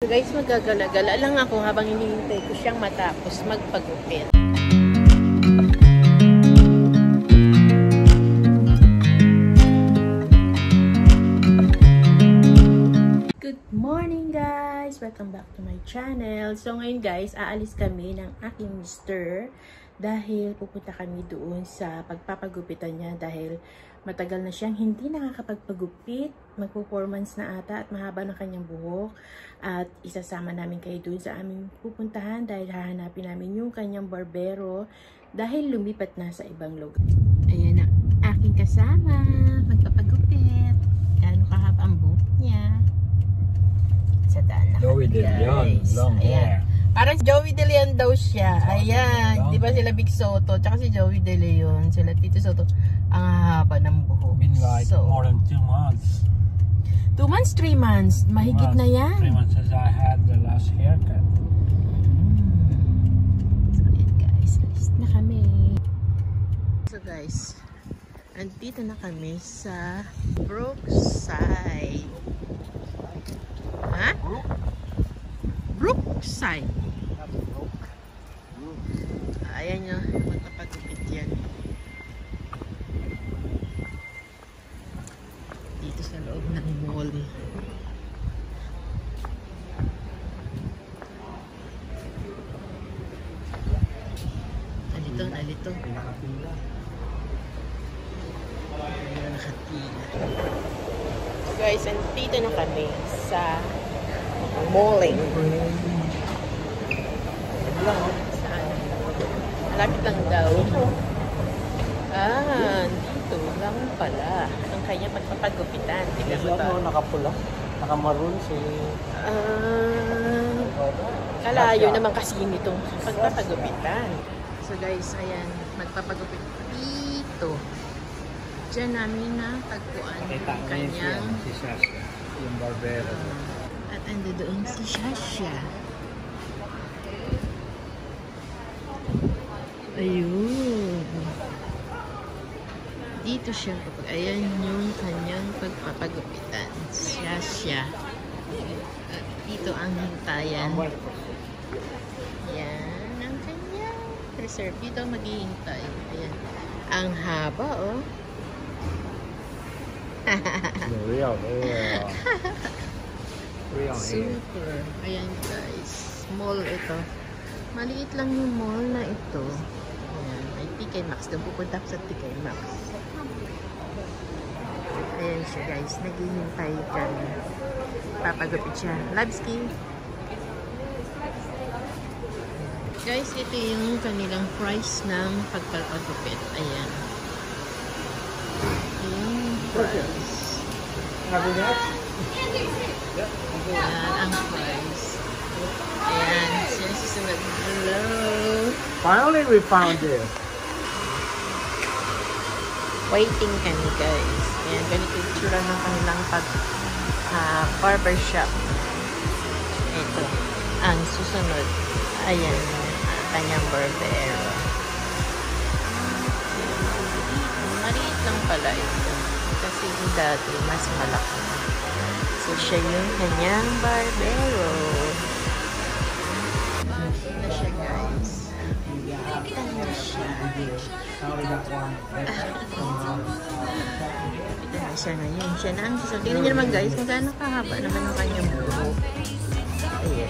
So guys, magagala-gala lang ako habang hinihintay ko siyang matapos magpagupit. Good morning guys! Welcome back to my channel. So ngayon guys, aalis kami ng aking mister dahil pupunta kami doon sa pagpapagupitan niya dahil matagal na siyang hindi nakakapagpagupit. Magpo-4 months na ata at mahaba na kanyang buhok. At isasama namin kayo doon sa aming pupuntahan dahil hahanapin namin yung kanyang barbero dahil lumipat na sa ibang lugar. Ayan ang aking kasama. Magpapagupit. Gaano kahaba ang buhok niya. Sa daan na Joey De Leon, long hair. Parang Joey De Leon daw siya. Ayan. Di ba sila Big Soto? Tsaka si Joey De Leon. Sila Tito Soto. Ang haba ng buhok. Been like more than 2 months. 2 months, 3 months. Mahigit na yan. 3 months since I had the last haircut. So ayan guys. Alis na kami. So guys. Andito na kami sa Brookside. Ha? Brookside. Ayan nyo, magpapagupit yan. Dito sa loob ng mall. Alito, alito. Nakapila. Nakatila. Guys, andito na kami sa malling. Saan? Malapit lang daw. Dito lang pala ang kanya pagpapagupitan. Tignan mo to. Nakapula. Nakamaroon si... kalayo naman kasi nitong pagpapagupitan. So guys, ayan. Magpapagupit dito. Diyan namin na tagpuan yung kanyang... Si Shasha. Yung barbero. At ando doon si Shasha. Ayun. Dito siya kapag ayan yung kanyang pagpapagupitan. Shasha. At dito ang hintayan. Yan ang kanyang reserve. Dito maghihintay. Ayan. Ang haba oh. Real. Super. Ayan guys. Mall ito. Maliit lang yung mall na ito. Ayan. May TK Maxx. Doon pupunta sa TK Maxx. Ayan siya guys. Naghihintay dyan. Papagupit siya. Labski. Guys, ito yung kanilang price ng pagpapagupit. Ayan. Yung price. Ayan ang price. Ayan. Siya susunod. Hello. Finally, we found it. Waiting kami guys. Ayan. Ganito yung tsura ng kanilang barbershop. Ito. Ang susunod. Ayan. Kanyang barbero. Maliit lang pala ito. Kasi dati mas malaki. So siya yung kanyang barbero. Nakita na siya guys. Nakita na siya. Nakita na siya ngayon. Siya na ang susunod. Tingnan niyo naman guys kung gaano kahaba naman yung kanyang buhok. Ayan.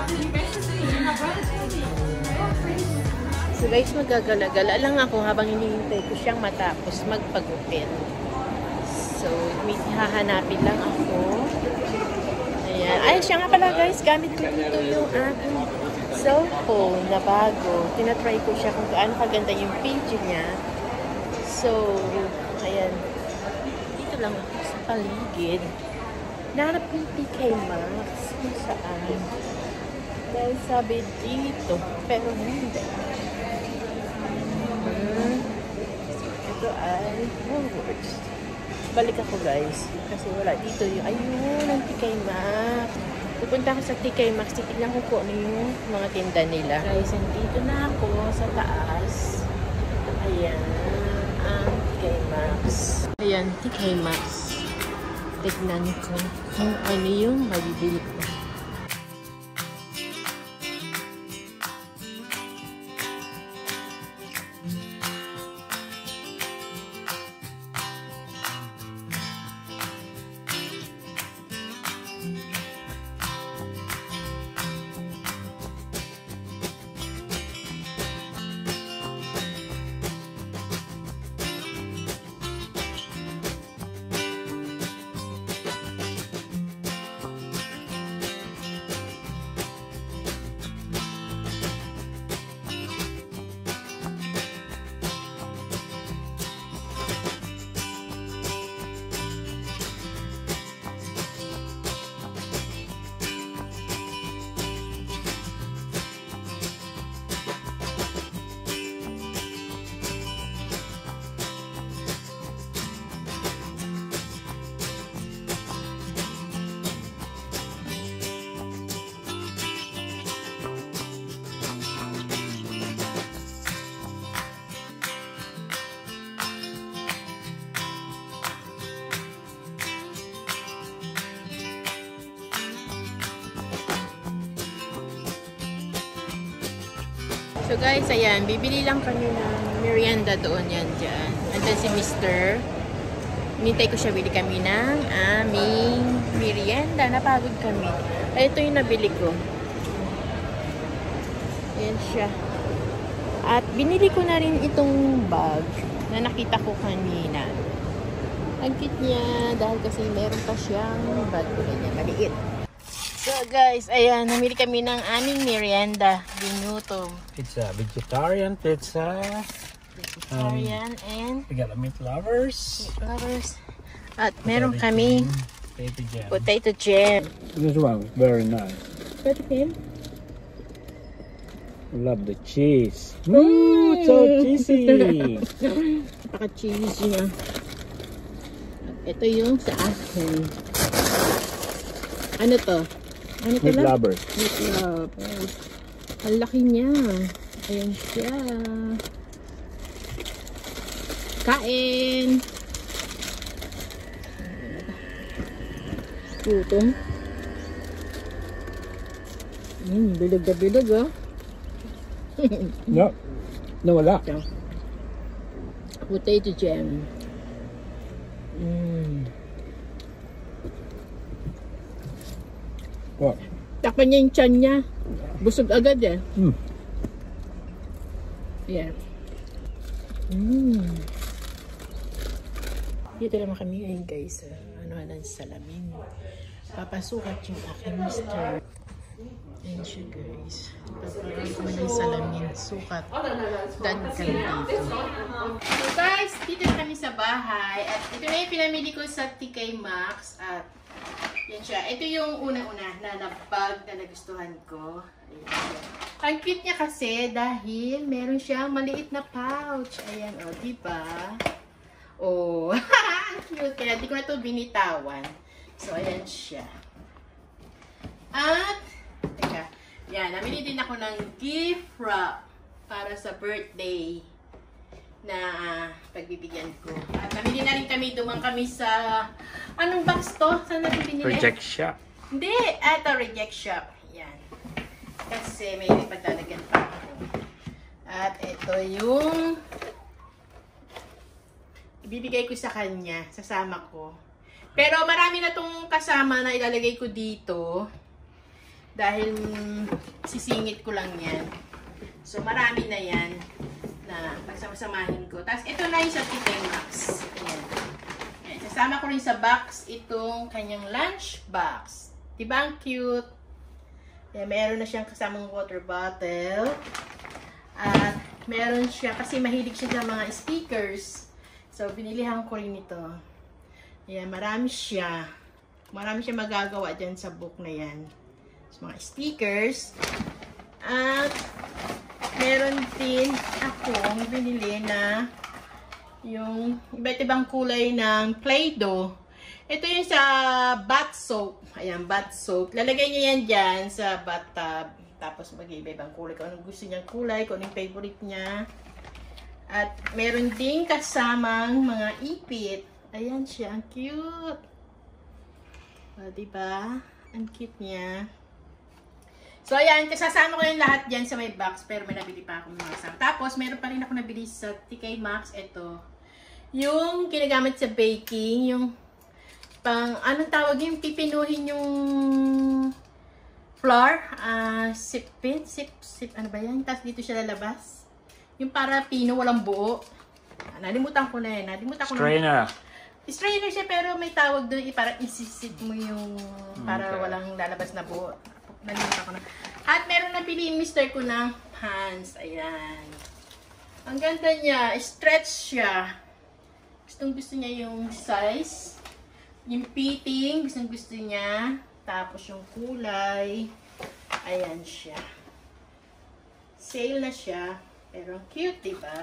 So guys, magagala-gala lang ako habang hinihintay ko siyang matapos magpagupit. So, may hahanapin lang ako. Ayan. Ay, siya nga pala guys, gamit ko dito yung aking cellphone na bago. Tinatry ko siya kung gaano kaganda yung page niya. So, ayan. Dito lang ako sa paligid. Nahanap ko yung TK Maxx kung saan. Dahil sabi dito, pero hindi. Ito ay Woolworths. Balik ako guys. Kasi wala dito yung, ayun, ang TK Maxx. Pupunta ako sa TK Maxx. Titignan ko kung ano yung mga tinda nila. Guys, dito na ako sa taas. Ayan, ang TK Maxx. Ayan, TK Maxx. Tignan ko kung ano yung mabibili ko. So guys, ayan, bibili lang kami ng merienda doon yan dyan. Andyan si Mr. Hinintay ko siya, bili kami ng aming merienda. Napagod kami. Ay, ito yung nabili ko. Ayan siya. At binili ko na rin itong bag na nakita ko kanina. Ang cute niya dahil kasi meron pa siyang bag ko niya, maliit. So guys, ayan, namili kami ng aming merienda. Ginutom. It's a vegetarian pizza. Vegetarian and We got a meat lovers. flowers. At meron kami Potato jam. potato jam. This one is very nice. Pwede him? Love the cheese. Ooh, so cheesy. Napaka-cheesy niya. At ito yung sa akin. Ano to? Ano to Meat lang? lovers. Meat lovers. Ang laki niya. Ayan siya. Kain! Gutom. Bilog na bilog, oh. No. No, wala. Potato jam. What? Takpan niya yung tiyan niya. Busog agad eh. Yeah. Dito naman kami ngayon guys. Ano ng salamin. Papasukat yung aking mister. Ayan siya guys. Papasukat ko ng salamin. Sukat. Dan kami dito. So guys, dito na kami sa bahay. At ito na yung pinamili ko sa TK Maxx. At yan siya. Ito yung una-una na bag na nagustuhan ko. Ayan. Ang cute niya kasi dahil meron siyang maliit na pouch. Ayan, o, diba? Oh, ang cute. Kaya di ko na ito binitawan. So, ayan siya. At, teka, yan, namili din ako ng gift wrap para sa birthday na pagbibigyan ko. At namili na rin kami, dumang kami sa, anong box to? Saan natin binili? Reject shop. Hindi, ito reject shop. Yan. Kasi may paglalagyan pa ako. At ito yung ibibigay ko sa kanya, sasama ko. Pero marami na tong kasama na ilalagay ko dito. Dahil sisingit ko lang yan. So marami na yan na pagsama-samahin ko. Tapos ito na yung sa TK Maxx. Ayan. Ayan. Sasama ko rin sa box itong kanyang lunch box. Diba ang cute? Ayan, meron na siyang kasamang water bottle. At meron siya, kasi mahilig siya sa mga stickers. So binilihan ko rin ito. Ayan, marami siya. Marami siya magagawa dyan sa book na yan. So, mga stickers. At meron din akong binili na yung iba't ibang kulay ng Play-Doh. Ito yung sa bath soap. Ayan, bath soap. Lalagay niya yan dyan sa bathtub. Tapos mag-iba-ibang kulay. Kung anong gusto niyang kulay, kung anong favorite niya. At meron din kasamang mga ipit. Ayan siya. Ang cute. O, diba? Ang cute niya. So, ayan, kasasama ko yung lahat dyan sa may box, pero may nabili pa akong mga kasama. Tapos, meron pa rin ako nabili sa TK Maxx. Ito. Yung ginagamit sa baking, yung pang, anong tawag yung pipinuhin yung flour? Sipin? Ano ba yan? Tapos dito siya lalabas. Yung para pino, walang buo. Nalimutan ko na yan. Strainer. Strainer siya, pero may tawag doon, para isisit mo yung, para walang lalabas na buo. Nalimutan ko na. At meron na pili yung mister ko ng pants. Ayan. Ang ganda niya. Stretch siya. Gustong gusto niya yung size. Yung fitting. Gustong gusto niya. Tapos yung kulay. Ayan siya. Sale na siya. Pero cute, diba?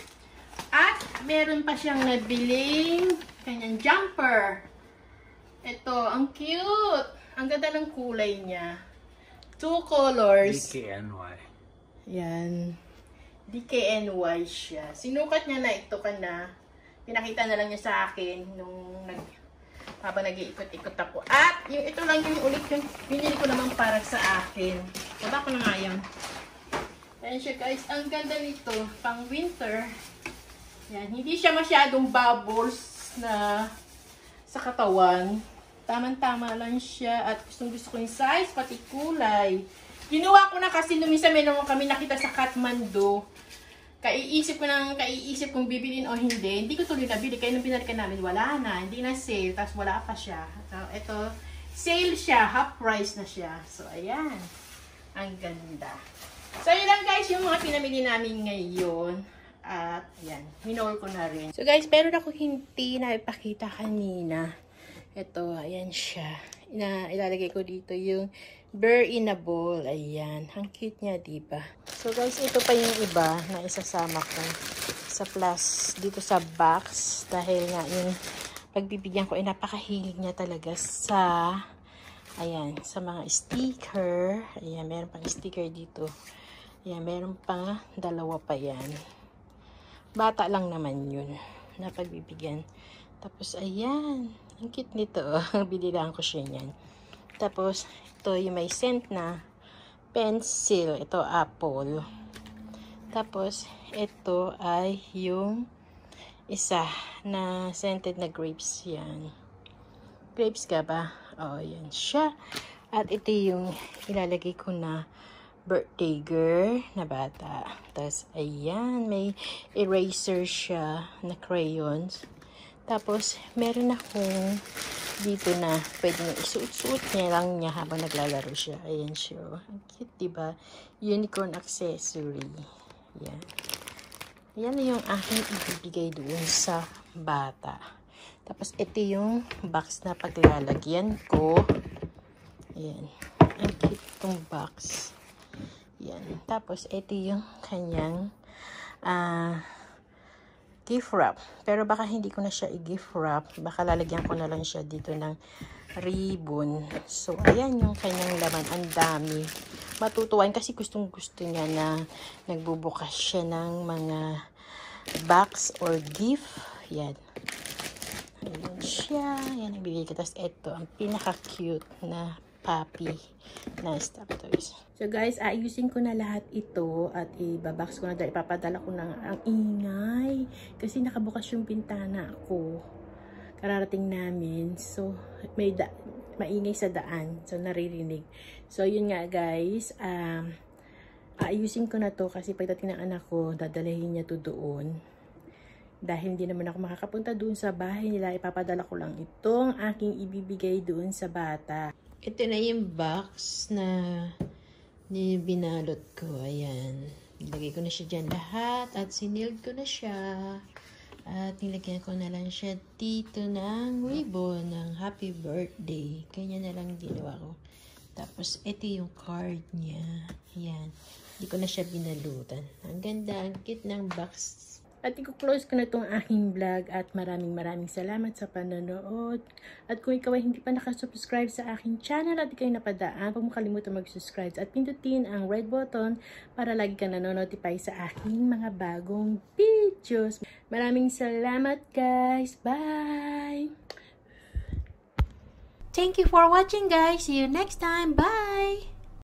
At meron pa siyang nabiling kanyang jumper. Ito. Ang cute. Ang ganda ng kulay niya. 2 colors. DKNY. Yan. DKNY siya. Sinukat niya na ito ka na. Pinakita na lang niya sa akin nung habang nag-iikot-ikot ako. At yung ito lang yung ulit yung binili ko naman para sa akin. Baba ko na nga yan. Ayan siya guys. Ang ganda nito. Pang winter. Yan. Hindi siya masyadong bubbles na sa katawan. Tamang-tama lang siya. At gustong-gusto ko yung size, pati kulay. Ginawa ko na kasi nung minsan meron kami nakita sa Kathmandu. Kaiisip kung bibilin o hindi. Hindi ko tuloy nabili. Kaya nung binalikan namin, wala na. Hindi na sale. Tapos wala pa siya. So, ito, sale siya. Half price na siya. So, ayan. Ang ganda. So, yun lang guys yung mga pinamili namin ngayon. At, ayan. Minor ko na rin. So, guys, meron ako hindi na ipakita kanina. Ito, ayan siya. Ilalagay ko dito yung Bear in a Bowl. Ayan. Ang cute niya, diba? So, guys, ito pa yung iba na isasama ko sa plus dito sa box. Dahil nga yung pagbibigyan ko ay napakahilig niya talaga sa ayan, sa mga sticker. Ayan, meron pang sticker dito. Ayan, meron pang dalawa pa yan. Bata lang naman yun na pagbibigyan. Tapos, ayan. Ang cute nito. Bililan ko siya niyan. Tapos, ito yung may scent na pencil. Ito, apple. Tapos, ito ay yung isa na scented na grapes yan. Grapes ka ba? Oh, yan siya. At ito yung ilalagay ko na birthday girl na bata. Tapos, ayan, may eraser siya na crayons. Tapos, meron akong dito na pwede nyo isuot-suot niya lang niya habang naglalaro siya. Ayan siya. Ang cute, diba? Unicorn accessory. Ayan. Ayan na yung aking ibibigay doon sa bata. Tapos, ito yung box na paglalagyan ko. Ayan. Ang cute itong box. Ayan. Tapos, ito yung kanyang gift wrap. Pero baka hindi ko na siya i-gift wrap. Baka lalagyan ko na lang siya dito ng ribbon. So, ayan yung kanyang laman. Ang dami. Matutuwan kasi gustong-gusto niya na nagbubukas siya ng mga box or gift. Yan. Ayan siya. Yan ang bibili ko. Tapos ito, ang pinaka-cute na puppy na stuffed toys. So guys, ayusin ko na lahat ito at ibabox ko na dahil ipapadala ko na ang ingay. Kasi nakabukas yung bintana ko. Kararating namin. So, may maingay sa daan. So, naririnig. So, yun nga guys. Ayusin ko na to kasi pagdating ng anak ko, dadalahin niya to doon. Dahil hindi naman ako makakapunta doon sa bahay nila, ipapadala ko lang itong aking ibibigay doon sa bata. Ito na yung box na binalot ko. Ayan. Nilagay ko na siya dyan lahat at siniled ko na siya. At nilagyan ko na lang siya dito ng ribbon ng happy birthday. Kanya na lang ginawa ko. Tapos, ito yung card niya. Ayan. Hindi ko na siya binalutan. Ang ganda. Ang cute ng box. At i-close ko na itong aking vlog at maraming salamat sa panonood. At kung ikaw ay hindi pa nakasubscribe sa aking channel at ikaw ay napadaan, huwag mo kalimutan mag-subscribe at pindutin ang red button para lagi kang nanonotify sa aking mga bagong videos. Maraming salamat guys. Bye! Thank you for watching guys. See you next time. Bye!